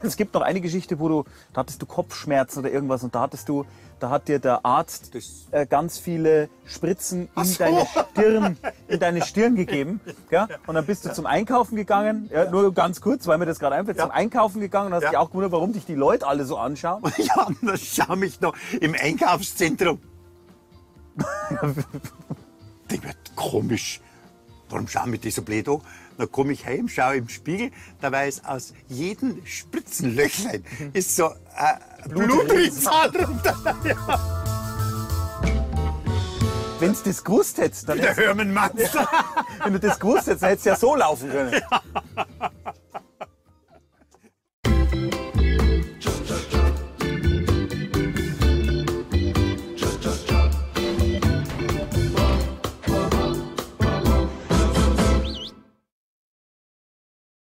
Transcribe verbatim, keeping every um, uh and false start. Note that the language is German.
Es gibt noch eine Geschichte, wo du, da hattest du Kopfschmerzen oder irgendwas und da hattest du, da hat dir der Arzt äh, ganz viele Spritzen in so. deine Stirn, in deine Stirn gegeben. Ja? Und dann bist du zum Einkaufen gegangen, ja, nur ganz kurz, weil mir das gerade einfällt, Ja. zum Einkaufen gegangen und hast Ja. dich auch gewundert, warum dich die Leute alle so anschauen. Ja, und dann schau mich noch im Einkaufszentrum. Denk mir, komisch. Warum schauen mich die so blöd an? Dann komme ich heim, schaue im Spiegel, dabei ist aus jedem Spritzenlöchlein ist so ein Blutritzal runter. Wenn du das gewusst hättest, dann Der Hörmann-Mann. wenn du das gewusst hättest, dann hättest du ja so laufen können.